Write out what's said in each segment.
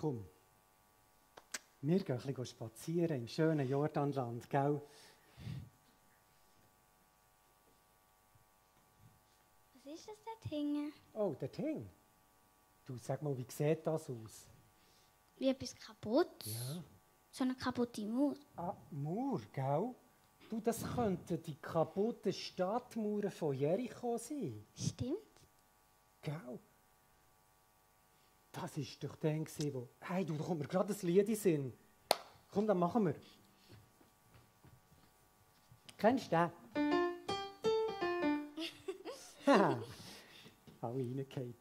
Komm, wir gehen ein bisschen spazieren im schönen Jordanland, gell? Was ist das dort hinten? Oh, dort hing. Du, sag mal, wie sieht das aus? Wie etwas kaputt? Ja. So eine kaputte Mauer. Ah, Mauer, gell? Du, das könnten die kaputten Stadtmauern von Jericho sein. Stimmt. Gell? Das war doch der, wo... Hey, du, da kommt mir gerade ein Lied in den Sinn. Komm, dann machen wir. Kennst du den? Haha, alle reingefallen.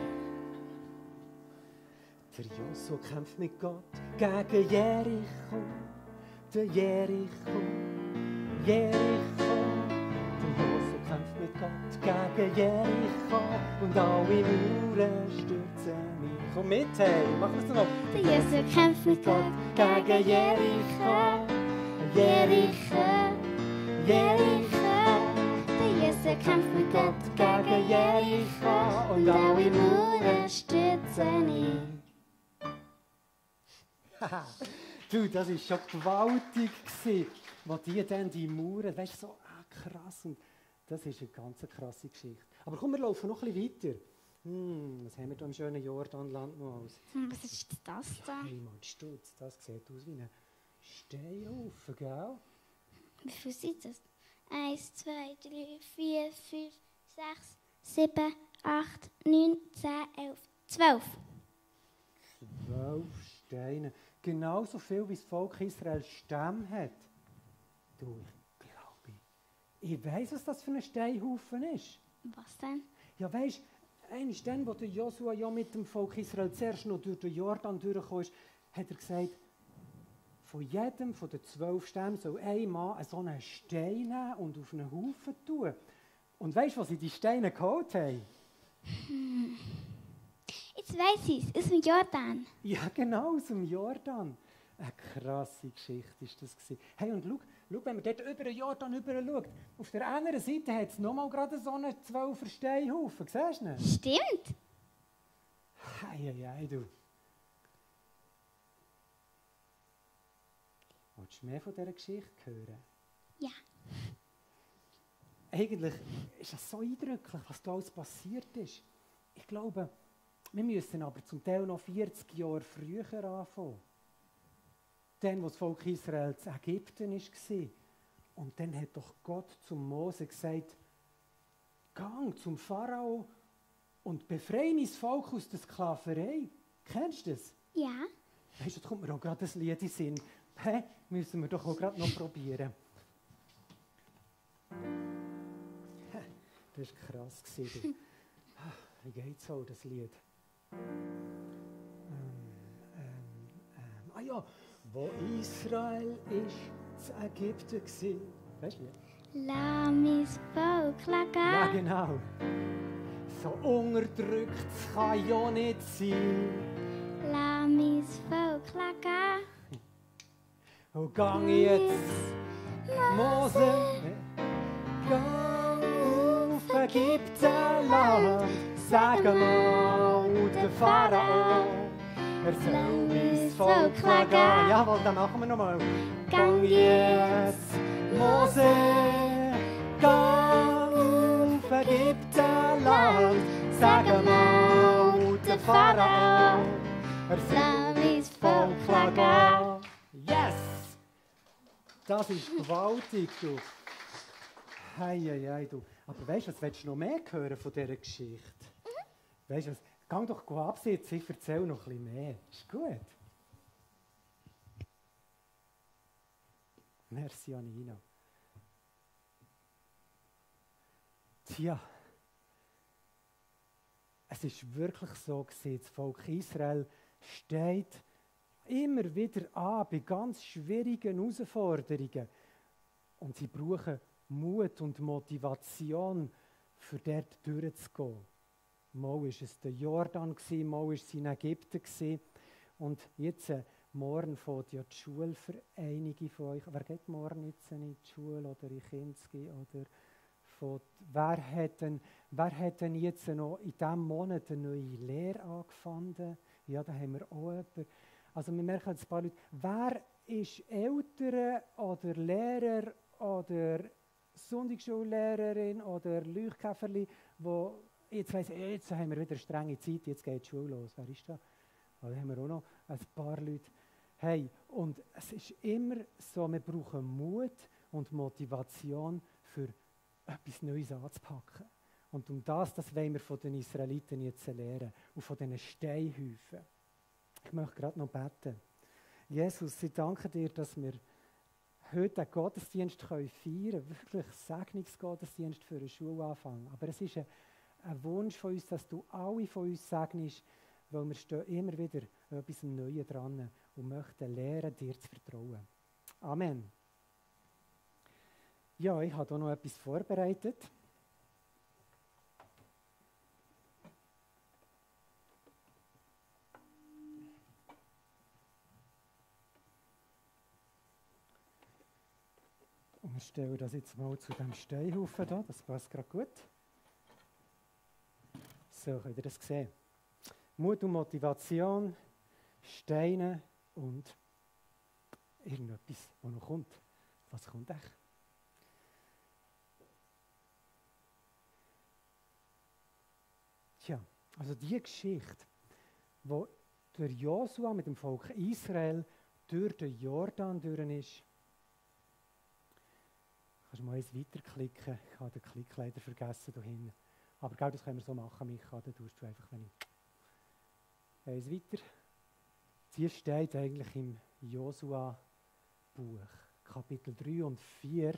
Der Josua kämpft mit Gott gegen Jericho. Der Jericho. Der Josua kämpft mit Gott gegen Jericho. Und alle Mauern stürzen mich. Komm mit, hey, mach es noch. Der Josua kämpft mit Gott gegen Jericho. Der Josua kämpft mit Gott gegen Jericho. Und alle Mauern stürzen ihn. Du, das war schon gewaltig, als die dann die Mauern, weißt du, so krass. Und das ist eine ganz krasse Geschichte. Aber komm, wir laufen noch ein bisschen weiter. Was haben wir da im schönen Jordanland noch alles? Was ist das da? Hey, Mann, Stutz, das sieht aus wie ein Steinhaufen, gell? Wie viel sind das? 1, 2, 3, 4, 5, 6, 7, 8, 9, 10, 11, 12. 12 Steine. Genauso viel, wie das Volk Israel Stämme hat. Du, ich glaube, ich weiss, was das für ein Steinhaufen ist. Was denn? Ja, weisst, einmal dann, wo der Josua ja mit dem Volk Israel zuerst noch durch den Jordan durchgekommen ist, hat er gesagt, von jedem von den 12 Stämmen soll ein Mann so einen Stein nehmen und auf einen Haufen tun. Und weisst du, was sie die Steine geholt haben? Jetzt weiss ich es, aus dem Jordan. Ja, genau, aus dem Jordan. Eine krasse Geschichte ist das gewesen. Hey, und schau, wenn man dort über den Jordan rüber schaut, auf der anderen Seite hat es nochmal gerade so einen 12er Steinhaufen. Siehst du ihn? Stimmt. Hey, du. Willst du mehr von dieser Geschichte hören? Ja. Eigentlich ist es so eindrücklich, was da alles passiert ist. Ich glaube, wir müssen aber zum Teil noch 40 Jahre früher anfangen. Dann, wo das Volk Israel in Ägypten war. Und dann hat doch Gott zum Mose gesagt, gang zum Pharao und befreie mein Volk aus der Sklaverei. Kennst du das? Ja. Weißt du, da kommt mir auch gerade ein Lied in den Sinn. Hey, müssen wir doch auch gerade noch probieren. Das war krass. Wie geht es auch, das Lied? Ja, wo Israel ist, in Ägypten war. Weißt du? Lass mein Volk gehen. Ja, genau. So unterdrückt kann ja nicht sein. Lass mein Volk gehen. Und gang jetzt, Mose, gang auf Ägyptenland, sag mal der Pharao, er soll mein Volk gehen. Jawohl, dann machen wir nochmal. Gang jetzt, Mose, gang auf Ägyptenland, sag mal der Pharao, er soll mein Volk gehen. Yes! Das ist gewaltig, du. Hei, du. Aber weißt du, was willst du noch mehr hören von dieser Geschichte? Weißt du was? Geh doch absitzen, ich erzähle noch ein bisschen mehr. Ist gut? Merci, Anina. Tja, es ist wirklich so gewesen, das Volk Israel steht immer wieder an bei ganz schwierigen Herausforderungen. Und sie brauchen Mut und Motivation, für dort durchzugehen. Mal war es der Jordan, mal war es in Ägypten. Und jetzt, morgen fährt ja die Schule für einige von euch. Wer geht morgen jetzt in die Schule oder in Kinski? Oder wer hat wer hat denn jetzt noch in diesem Monat eine neue Lehre angefangen? Ja, da haben wir auch jemanden. Also wir merken ein paar Leute. Wer ist Eltern oder Lehrer oder Sonntagsschullehrerin oder Leuchtkäferli, wo jetzt weiss, jetzt haben wir wieder eine strenge Zeit, jetzt geht die Schule los. Wer ist da? Da haben wir auch noch ein paar Leute. Hey, und es ist immer so, wir brauchen Mut und Motivation für etwas Neues anzupacken. Und das wollen wir von den Israeliten jetzt lernen und von diesen Steinhäufen. Ich möchte gerade noch beten. Jesus, ich danke dir, dass wir heute den Gottesdienst feiern können, wirklich Segnungsgottesdienst für einen Schulanfang. Aber es ist ein Wunsch von uns, dass du alle von uns segnest, weil wir stehen immer wieder etwas Neues dran und möchten lernen, dir zu vertrauen. Amen. Ja, ich habe hier noch etwas vorbereitet. Und wir stellen das jetzt mal zu dem Steinhaufen hier, das passt gerade gut. So, könnt ihr das sehen? Mut und Motivation, Steine und irgendetwas, was noch kommt. Was kommt echt? Tja, also die Geschichte, wo durch Josua mit dem Volk Israel durch den Jordan durch ist. Kannst du mal eins weiterklicken? Ich habe den Klick leider vergessen hier hinten. Aber genau das können wir so machen, Micha. Dann tust du einfach, wenn ich eins weiter. Die steht eigentlich im Josua-Buch, Kapitel 3 und 4.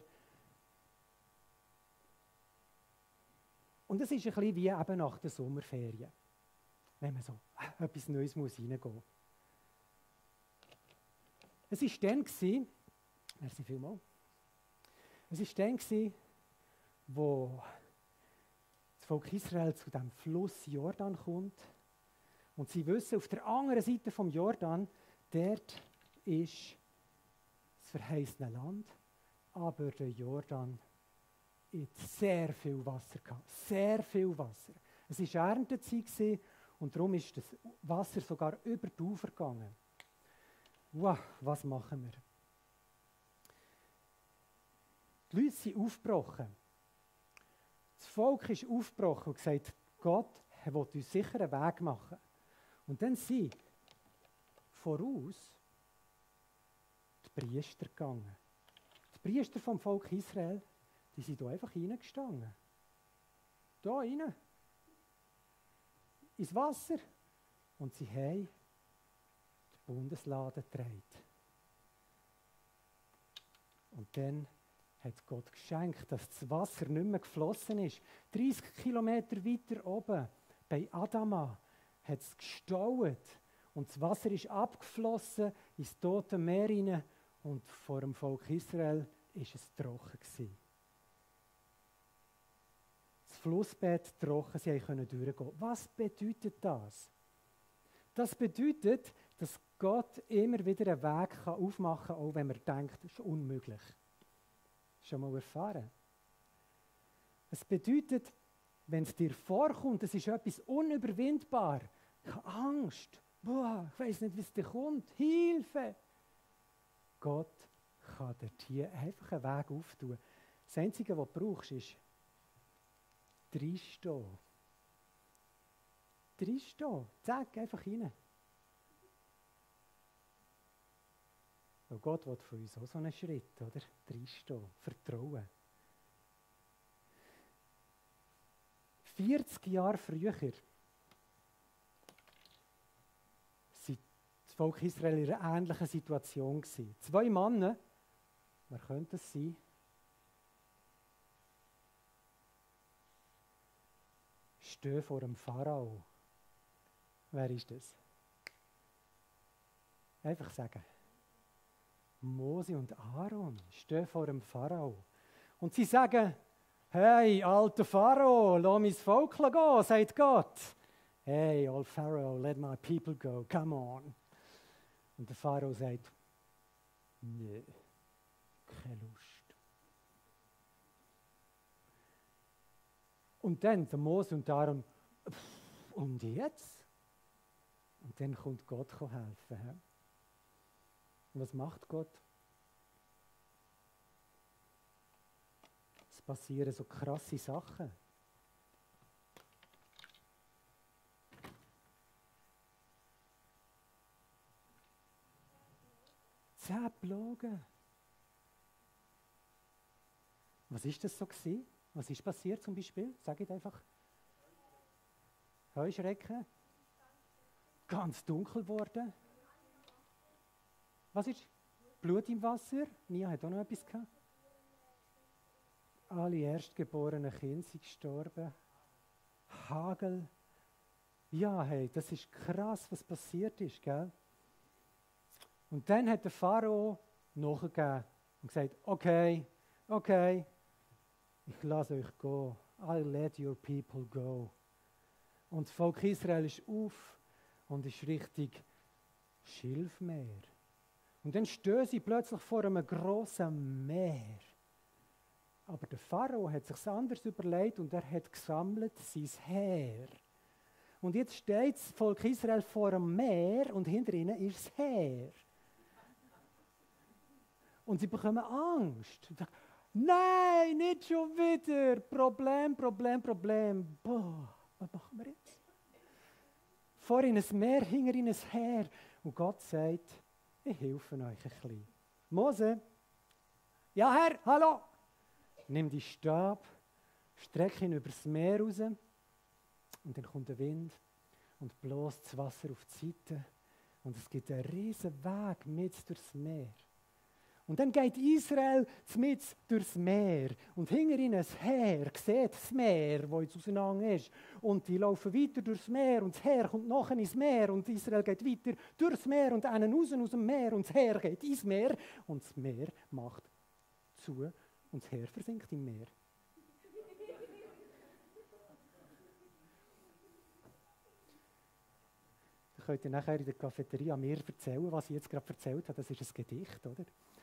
Und es ist ein bisschen wie eben nach der Sommerferien, wenn man so etwas Neues reingehen muss. Es war dann, merci vielmals, es war dann, wo das Volk Israel zu dem Fluss Jordan kommt. Und sie wissen, auf der anderen Seite vom Jordan, dort ist das verheißene Land, aber der Jordan hat sehr viel Wasser gehabt, sehr viel Wasser. Es war Erntezeit und darum ist das Wasser sogar über die Ufer gegangen. Wow, was machen wir? Die Leute sind aufgebrochen. Das Volk ist aufgebrochen und gesagt, Gott will uns sicher einen Weg machen. Und dann sind voraus die Priester gegangen. Die Priester vom Volk Israel, die sind hier einfach reingestanden. Hier rein. Ins Wasser. Und sie haben die Bundeslade getragen. Und dann hat Gott geschenkt, dass das Wasser nicht mehr geflossen ist. 30 Kilometer weiter oben, bei Adama, hat es gestaut. Und das Wasser ist abgeflossen ins Tote Meer hinein. Und vor dem Volk Israel war es trocken gewesen. Das Flussbett trocken, sie konnten durchgehen. Was bedeutet das? Das bedeutet, dass Gott immer wieder einen Weg aufmachen kann, auch wenn man denkt, das ist unmöglich. Schon mal erfahren? Es bedeutet, wenn es dir vorkommt, es ist etwas unüberwindbar. Ich habe Angst. Boah, ich weiß nicht, wie es dir kommt. Hilfe! Gott kann dir hier einfach einen Weg auftun. Das Einzige, was du brauchst, ist reinstehen. Reinstehen. Zack, einfach rein. Und Gott will von uns auch so einen Schritt, oder? Reinstehen. Vertrauen. 40 Jahre früher war das Volk Israel in einer ähnlichen Situation. 2 Männer, wer könnte es sein? Stehen vor dem Pharao. Wer ist das? Einfach sagen. Mose und Aaron stehen vor dem Pharao. Und sie sagen, hey, alter Pharao, lass mein Volk gehen, sagt Gott. Hey, old Pharaoh, let my people go, come on. Und der Pharao sagt, nö, keine Lust. Und dann der Mose und Aaron, und jetzt? Und dann kommt Gott helfen. He? Und was macht Gott? Es passieren so krasse Sachen. Plagen. Was ist das so gewesen? Was ist passiert zum Beispiel? Sag ich einfach. Heuschrecken. Ganz dunkel geworden. Was ist? Blut im Wasser. Nia hat auch noch etwas gehabt. Alle erstgeborenen Kinder sind gestorben. Hagel. Ja, hey, das ist krass, was passiert ist, gell? Und dann hat der Pharao nachgegeben und gesagt, okay, ich lasse euch gehen. I'll let your people go. Und das Volk Israel ist auf und ist Richtung Schilfmeer. Und dann stehen sie plötzlich vor einem grossen Meer. Aber der Pharao hat sich anders überlegt und er hat gesammelt sein Heer. Und jetzt steht das Volk Israel vor einem Meer und hinter ihnen ist das Heer. Und sie bekommen Angst. Nein, nicht schon wieder. Problem. Boah, was machen wir jetzt? Vor ihnen ein Meer, hinter ihnen ein Heer. Und Gott sagt, ich helfe euch ein bisschen. Mose, ja Herr, hallo. Nimm die Stab, streck ihn über das Meer raus. Und dann kommt der Wind und bläst das Wasser auf die Seite. Und es gibt einen riesen Weg mit durchs Meer. Und dann geht Israel mit durchs Meer. Und hinter ihnen ein Heer sieht das Meer, das jetzt auseinander ist. Und die laufen weiter durchs Meer und das Heer kommt nachher ins Meer. Und Israel geht weiter durchs Meer und einen raus aus dem Meer. Und das Heer geht ins Meer. Und das Meer macht zu und das Heer versinkt im Meer. Dann könnt ihr nachher in der Cafeteria mir erzählen, was ich jetzt gerade erzählt habe. Das ist ein Gedicht, oder?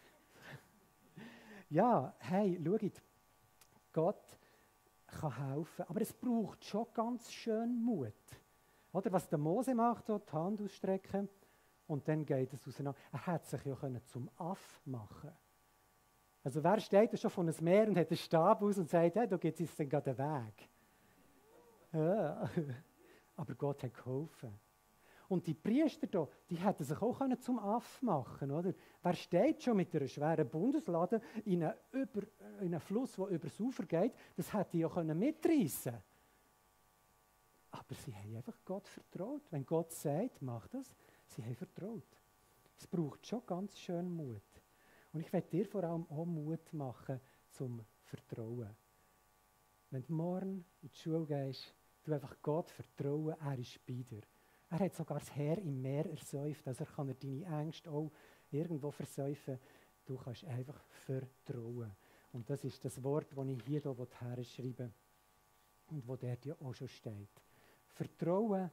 Ja, hey, schaut, Gott kann helfen, aber es braucht schon ganz schön Mut. Oder was der Mose macht, so die Hand ausstrecken und dann geht es auseinander. Er hätte sich ja zum Aff machen. Also wer steht da schon von einem Meer und hat einen Stab aus und sagt, hey, da geht es dann gerade den Weg. Ja. Aber Gott hat geholfen. Und die Priester hier, die hätten sich auch zum Aff machen können. Wer steht schon mit einer schweren Bundeslade in einen Fluss, der über das Ufer geht, das hätte ja mitreißen können. Aber sie haben einfach Gott vertraut. Wenn Gott sagt, mach das, sie haben vertraut. Es braucht schon ganz schön Mut. Und ich werde dir vor allem auch Mut machen zum Vertrauen. Wenn du morgen in die Schule gehst, du einfach Gott vertrauen, er ist bei dir. Er hat sogar das Heer im Meer ersäuft, also kann er deine Ängste auch irgendwo versäufen. Du kannst einfach vertrauen. Und das ist das Wort, das ich hier herschreibe und wo dort ja auch schon steht. Vertrauen.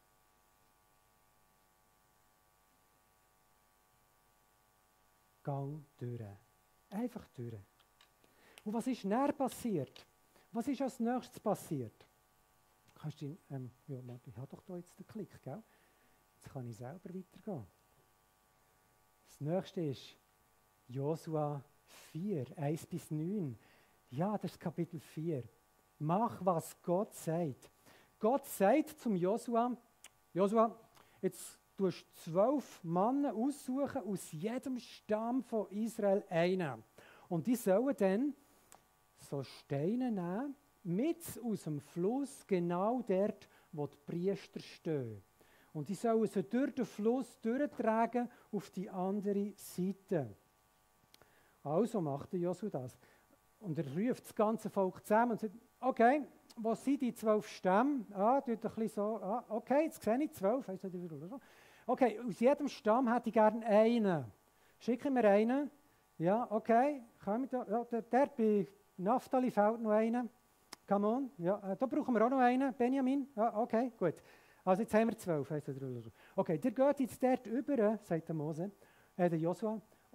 Gang durch. Einfach durch. Und was ist näher passiert? Was ist als nächstes passiert? Kannst du, ja, ich habe doch da jetzt den Klick, gell? Jetzt kann ich selber weitergehen. Das nächste ist Josua 4, 1-9. Ja, das ist Kapitel 4. Mach, was Gott sagt. Gott sagt zum Josua, jetzt tust du 12 Männer aussuchen, aus jedem Stamm von Israel einen. Und die sollen dann so Steine nehmen, mit aus dem Fluss, genau dort, wo die Priester stehen. Und die sollen sie durch den Fluss durchtragen auf die andere Seite. Also macht der Josua das. Und er ruft das ganze Volk zusammen und sagt, okay, wo sind die 12 Stämme? Tut ein bisschen so, okay, jetzt sehe ich 12. Okay, aus jedem Stamm hätte ich gerne einen. Schicken wir einen. Ja, okay, kommen da. Ja, dort bei Naphtali fehlt noch einen. Come on. Ja, da brauchen wir auch noch einen. Benjamin. Ja, okay, gut. Also jetzt haben wir 12. Okay, ihr geht jetzt dort über, sagt der Mose, der Josua,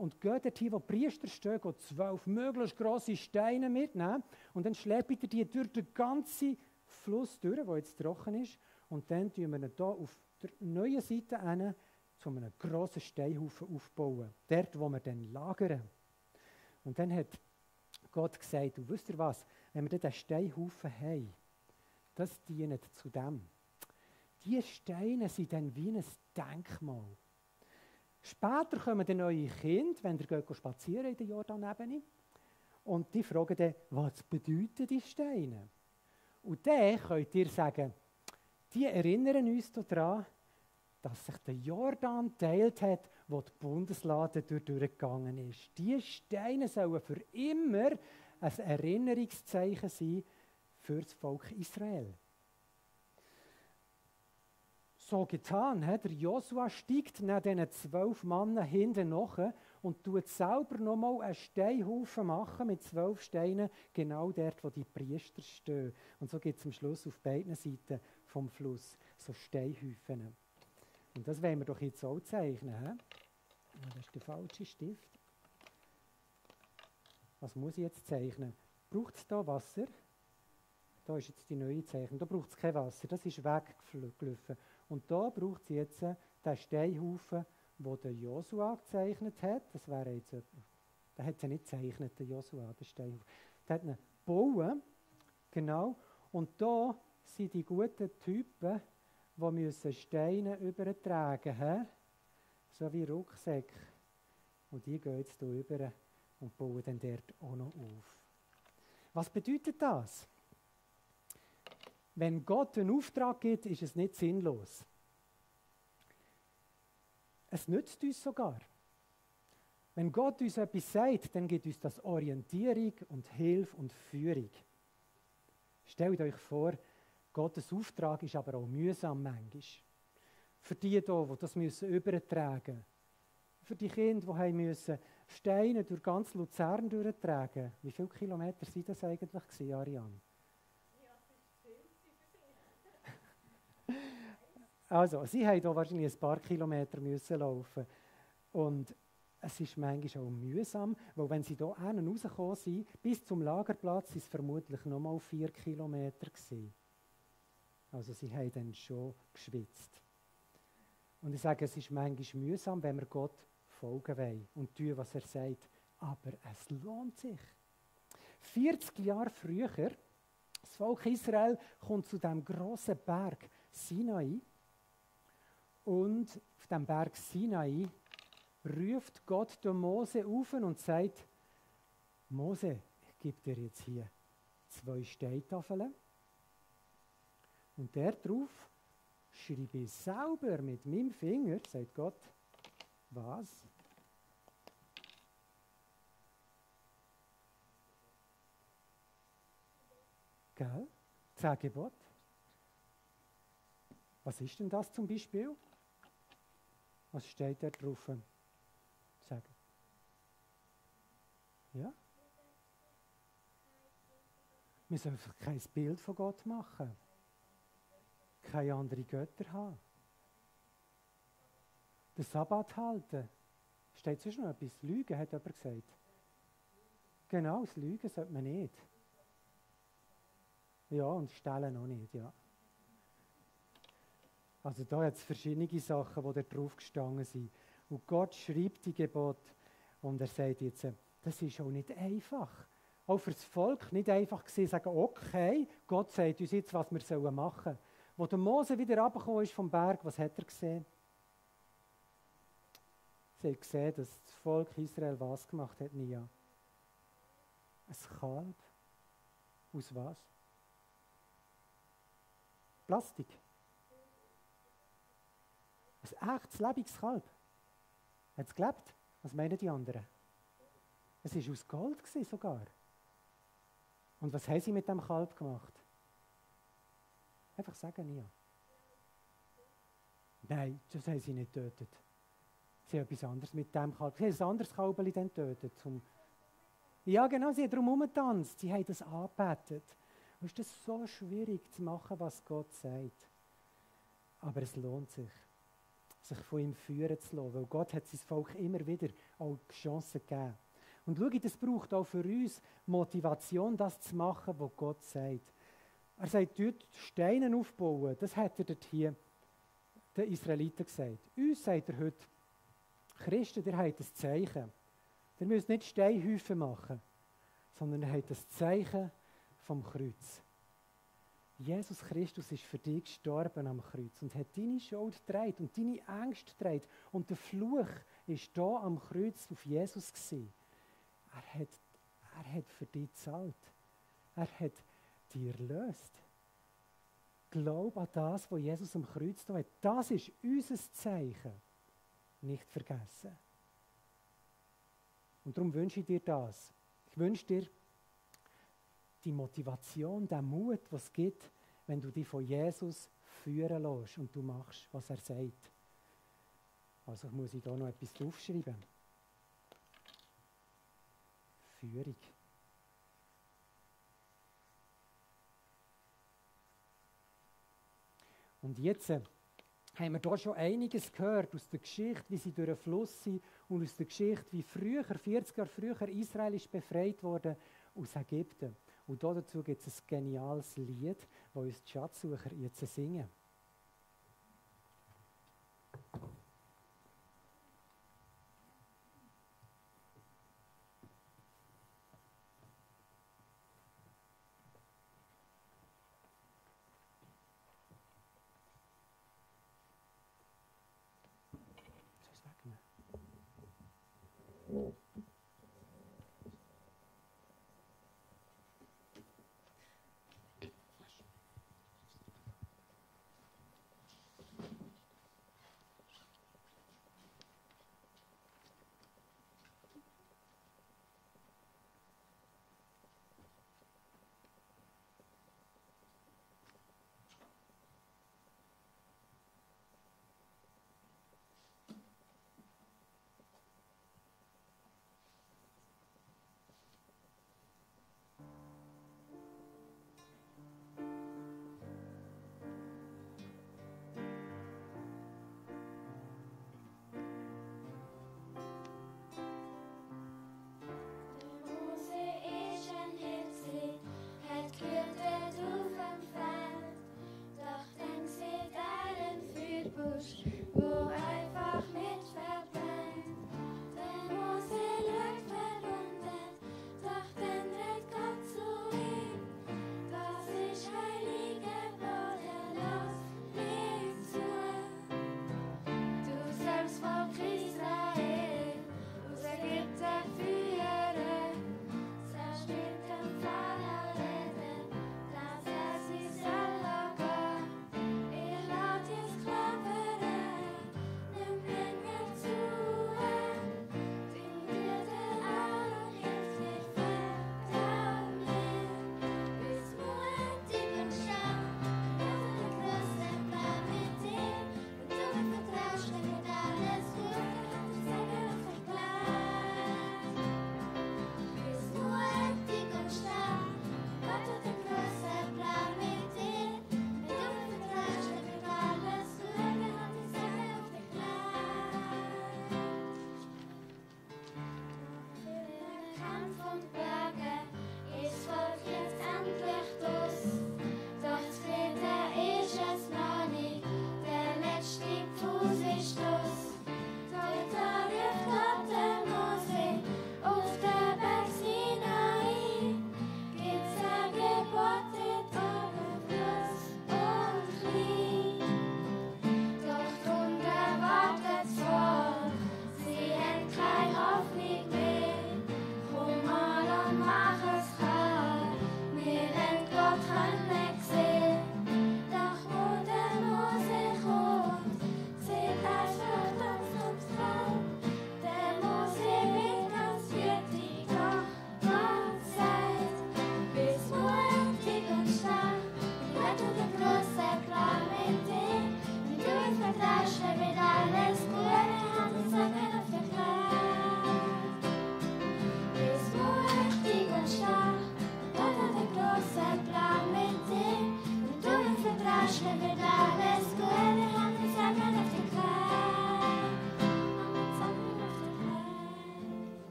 und geht dorthin, wo die Priester stehen, geht 12 möglichst grosse Steine mitnehmen und dann schleppt ihr die durch den ganzen Fluss durch, der jetzt trocken ist, und dann tun wir ihn hier auf der neuen Seite hin zu einem grossen Steinhaufen aufbauen, dort, wo wir dann lagern. Und dann hat Gott gesagt, und wisst ihr was, wenn wir dann diesen Steinhaufen haben, das dient zu dem. Diese Steine sind dann wie ein Denkmal. Später kommen dann eure Kinder, wenn ihr geht spazieren in der Jordanebene, und die fragen dann, was bedeuten die Steine? Und dann könnt ihr sagen, die erinnern uns daran, dass sich der Jordan geteilt hat, wo die Bundeslade durchgegangen ist. Diese Steine sollen für immer ein Erinnerungszeichen sein für das Volk Israel. So getan, der Josua steigt neben diesen 12 Männern hinten nach und tut selber nochmal einen Steinhaufen machen mit 12 Steinen, genau dort, wo die Priester stehen. Und so gibt es am Schluss auf beiden Seiten vom Fluss so Steinhäufen. Und das wollen wir doch jetzt auch zeichnen. He? Das ist der falsche Stift. Was muss ich jetzt zeichnen? Braucht es da Wasser? Da ist jetzt die neue Zeichnung. Da braucht es kein Wasser, das ist weggelaufen. Und da braucht es jetzt den Steinhaufen, den der Josua gezeichnet hat. Das wäre jetzt, der hat es ja nicht gezeichnet, der Josua, der Steinhaufen. Der hat ihn gebaut, genau. Und da sind die guten Typen, die müssen Steine übertragen müssen, so wie Rucksäcke. Und die gehen jetzt hier rüber und bauen dann dort auch noch auf. Was bedeutet das? Wenn Gott einen Auftrag gibt, ist es nicht sinnlos. Es nützt uns sogar. Wenn Gott uns etwas sagt, dann gibt uns das Orientierung und Hilfe und Führung. Stellt euch vor, Gottes Auftrag ist aber auch mühsam manchmal. Für die hier, die das übertragen müssen. Für die Kinder, die müssen Steine durch ganz Luzern durchtragen. Wie viele Kilometer waren das eigentlich, Ariane? Also, sie mussten hier wahrscheinlich ein paar Kilometer laufen. Und es ist manchmal auch mühsam, weil wenn sie hier rausgekommen sind, bis zum Lagerplatz, waren es vermutlich noch mal 4 Kilometer gewesen. Also sie haben dann schon geschwitzt. Und ich sage, es ist manchmal mühsam, wenn wir Gott folgen wollen und tun, was er sagt. Aber es lohnt sich. 40 Jahre früher, das Volk Israel kommt zu dem grossen Berg Sinai. Und auf dem Berg Sinai ruft Gott den Mose auf und sagt, Mose, ich gebe dir jetzt hier 2 Steintafeln. Und der drauf schreibe ich selber mit meinem Finger, sagt Gott, was? Gell? 10 Gebote. Was ist denn das zum Beispiel? Was steht da drauf? Sagen. Ja? Wir sollen kein Bild von Gott machen. Keine anderen Götter haben. Den Sabbat halten. Steht sonst noch etwas? Lügen, hat jemand gesagt. Genau, das Lügen sollte man nicht. Ja, und stellen auch nicht, ja. Also da hat es verschiedene Sachen, die da drauf gestanden sind. Und Gott schreibt die Gebote und er sagt jetzt, das ist auch nicht einfach. Auch für das Volk nicht einfach gewesen, sagen, okay, Gott sagt uns jetzt, was wir machen sollen. Als der Mose wieder runtergekommen ist vom Berg, was hat er gesehen? Sie hat gesehen, dass das Volk Israel was gemacht hat, Nia? Ein Kalb. Aus was? Plastik. Ein echtes, lebendiges Kalb. Hat es gelebt? Was meinen die anderen? Es war aus Gold sogar. Und was haben sie mit dem Kalb gemacht? Einfach sagen, ja. Nein, das haben sie nicht getötet. Sie haben etwas anderes mit dem Kalb. Sie haben ein anderes Kalbeli dann getötet. Ja, genau, sie haben darum herumgetanzt. Sie haben das angebetet. Und es ist so schwierig zu machen, was Gott sagt. Aber es lohnt sich. sich von ihm führen zu lassen, weil Gott hat sein Volk immer wieder auch die Chance gegeben. Und schau, das braucht auch für uns Motivation, das zu machen, was Gott sagt. Er sagt, dort Steine aufbauen, das hat er dort hier den Israeliten gesagt. Uns sagt er heute, Christen, ihr habt ein Zeichen. Ihr müsst nicht Steinhäufen machen, sondern ihr habt das Zeichen vom Kreuz. Jesus Christus ist für dich gestorben am Kreuz und hat deine Schuld getragen und deine Ängste getragen. Und der Fluch ist da am Kreuz auf Jesus gewesen. Er hat für dich gezahlt. Er hat dich erlöst. Glaub an das, was Jesus am Kreuz da hat. Das ist unser Zeichen. Nicht vergessen. Und darum wünsche ich dir das. Ich wünsche dir die Motivation, den Mut, was es gibt, wenn du dich von Jesus führen lässt und du machst, was er sagt. Also muss ich da noch etwas draufschreiben. Führung. Und jetzt haben wir hier schon einiges gehört aus der Geschichte, wie sie durch den Fluss sind und aus der Geschichte, wie früher, 40 Jahre früher, Israel ist befreit worden aus Ägypten. Und dazu gibt es ein geniales Lied, das uns die Schatzsucher jetzt singen.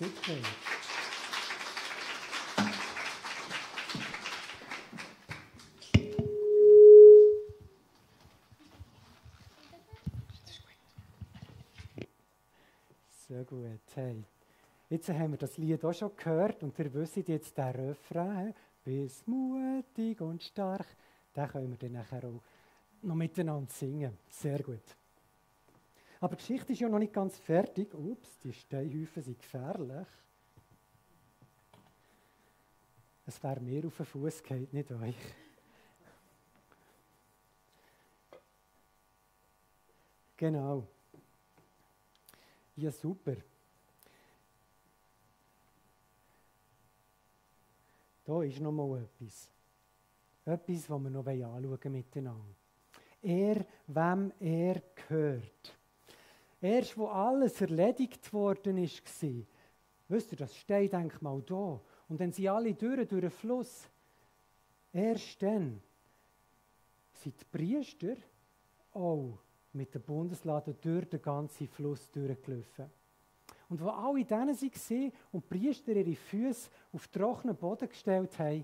Super. Sehr gut. Hey. Jetzt haben wir das Lied auch schon gehört und ihr wisst jetzt den Refrain, bist mutig und stark, den können wir dann nachher auch noch miteinander singen. Sehr gut. Aber die Geschichte ist ja noch nicht ganz fertig. Ups, die Steinhäufen sind gefährlich. Es wäre mir auf den Fuß gefallen, nicht euch. Genau. Ja, super. Da ist noch mal etwas. Etwas, was wir noch anschauen miteinander. Er, wem er gehört. Erst, wo alles erledigt worden war, wisst ihr, das Steindenkmal da, und dann sind alle durch den Fluss. Erst dann sind die Priester auch mit dem Bundesladen durch den ganzen Fluss durchgelaufen. Und wo alle denen waren und die Priester ihre Füße auf trockenen Boden gestellt haben,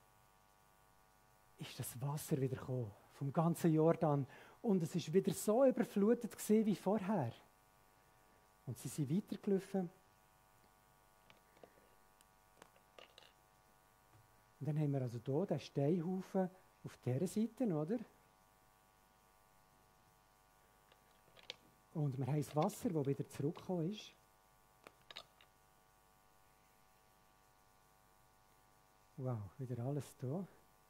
ist das Wasser wieder gekommen, vom ganzen Jordan. Und es war wieder so überflutet wie vorher. Und sie sind weitergelaufen. Und dann haben wir also hier den Steinhaufen auf dieser Seite, oder? Und wir haben das Wasser, das wieder zurückgekommen ist. Wow, wieder alles da.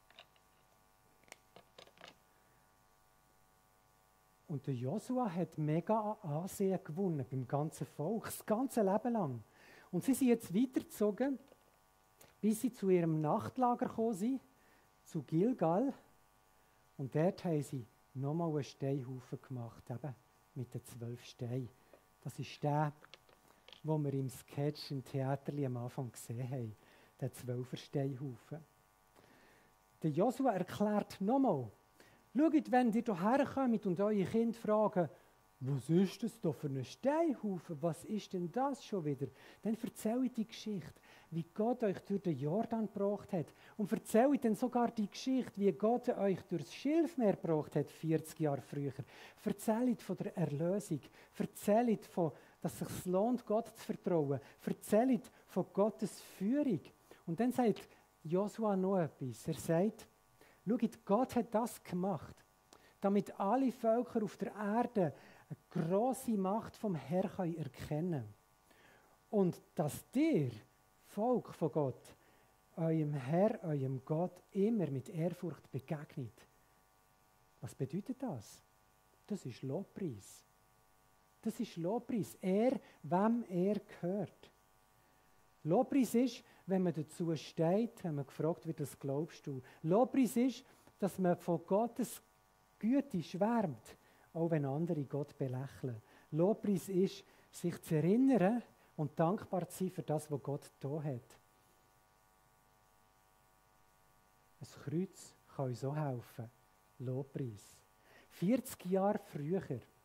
Und der Josua hat mega Ansehen gewonnen beim ganzen Volk, das ganze Leben lang. Und sie sind jetzt weitergezogen, bis sie zu ihrem Nachtlager gekommen sind, zu Gilgal. Und dort haben sie nochmal einen Steinhaufen gemacht, eben mit den 12 Steinen. Das ist der, den wir im Sketch im Theater am Anfang gesehen haben, der 12er Steinhaufen. Der Josua erklärt nochmal, schaut, wenn ihr hierher kommt und eure Kinder fragen, was ist das da für ein Steinhaufen? Was ist denn das schon wieder? Dann erzählt die Geschichte, wie Gott euch durch den Jordan gebracht hat. Und erzählt dann sogar die Geschichte, wie Gott euch durchs Schilfmeer gebracht hat, 40 Jahre früher. Erzählt von der Erlösung. Erzählt von, dass es sich lohnt, Gott zu vertrauen. Erzählt von Gottes Führung. Und dann sagt Josua noch etwas. Er sagt, schaut, Gott hat das gemacht, damit alle Völker auf der Erde eine grosse Macht vom Herrn erkennen können. Und dass ihr, Volk von Gott, eurem Herr, eurem Gott, immer mit Ehrfurcht begegnet. Was bedeutet das? Das ist Lobpreis. Das ist Lobpreis. Er, wem er gehört. Lobpreis ist, wenn man dazu steht, wenn man gefragt wird, was glaubst du? Lobpreis ist, dass man von Gottes Güte schwärmt, auch wenn andere Gott belächeln. Lobpreis ist, sich zu erinnern und dankbar zu sein für das, was Gott da hat. Ein Kreuz kann uns auch helfen. Lobpreis. 40 Jahre früher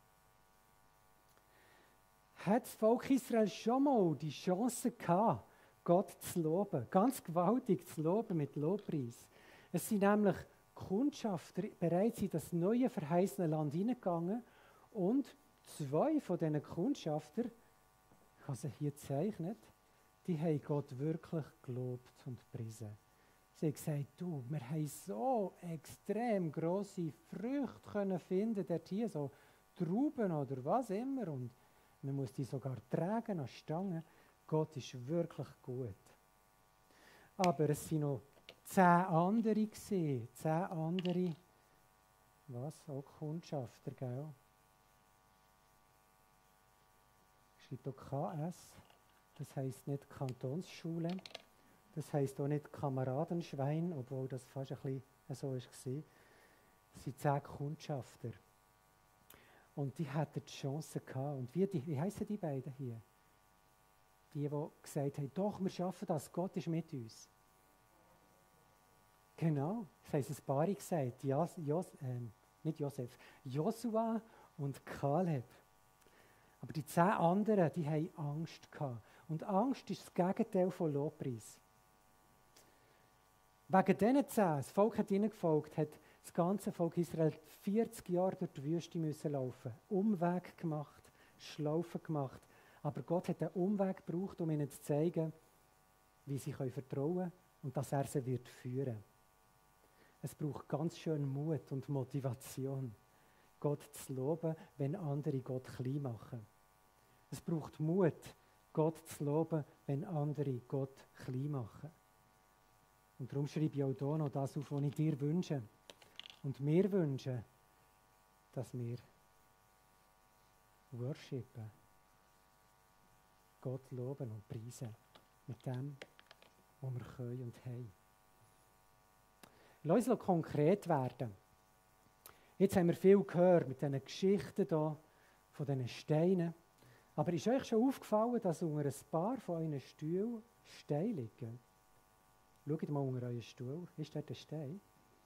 hat das Volk Israel schon mal die Chance gehabt, Gott zu loben. Ganz gewaltig zu loben mit Lobpreis. Es sind nämlich Kundschafter bereits in das neue verheißene Land hineingegangen und 2 von diesen Kundschafter, ich habe sie hier gezeichnet, die haben Gott wirklich gelobt und gepriesen. Sie haben gesagt, du, wir haben so extrem grosse Früchte können finden, dort hier so Trauben oder was immer, und man muss die sogar tragen an Stangen. Gott ist wirklich gut. Aber es sind noch 10 andere gesehen, 10 andere, was, auch Kundschafter, gell? Steht hier KS, das heisst nicht Kantonsschule, das heisst auch nicht Kameradenschwein, obwohl das fast ein bisschen so war. Es sind 10 Kundschafter. Und die hatten die Chance gehabt. Und wie heissen die beiden hier? Die gesagt haben, doch, wir schaffen das, Gott ist mit uns. Genau, das haben ein paar gesagt, nicht Josef, Josua und Kaleb. Aber die 10 anderen, die haben Angst gehabt. Und Angst ist das Gegenteil von Lobpreis. Wegen diesen 10, das Volk hat ihnen gefolgt, hat das ganze Volk Israel 40 Jahre durch die Wüste müssen laufen. Umweg gemacht, Schlaufen gemacht. Aber Gott hat einen Umweg gebraucht, um ihnen zu zeigen, wie sie vertrauen können und dass er sie wird führen. Es braucht ganz schön Mut und Motivation, Gott zu loben, wenn andere Gott klein machen. Es braucht Mut, Gott zu loben, wenn andere Gott klein machen. Und darum schreibe ich auch hier noch das auf, was ich dir wünsche. Und mir wünschen, dass wir worshipen, Gott loben und preisen. Mit dem, was wir können und haben. Lass uns konkret werden. Jetzt haben wir viel gehört mit diesen Geschichten hier, von diesen Steinen. Aber ist euch schon aufgefallen, dass unter ein paar von euren Stühlen Steine liegen? Schaut mal unter euren Stuhl. Ist dort ein Stein?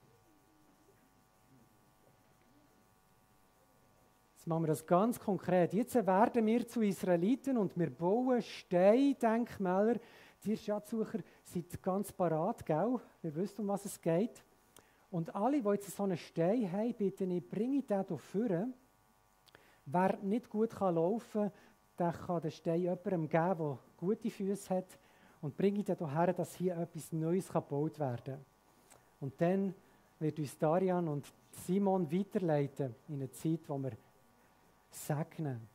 Jetzt machen wir das ganz konkret. Jetzt werden wir zu Israeliten und wir bauen Steindenkmäler. Die Schatzsucher sind ganz parat, gell? Ihr wisst, um was es geht. Und alle, die jetzt so einen Stein haben, bitte ich, bringe den hier vorne. Wer nicht gut laufen kann, der kann den Stein jemandem geben, der gute Füße hat. Und bringe den hierher, dass hier etwas Neues gebaut werden kann. Und dann wird uns Darian und Simon weiterleiten in eine Zeit, wo wir segnen.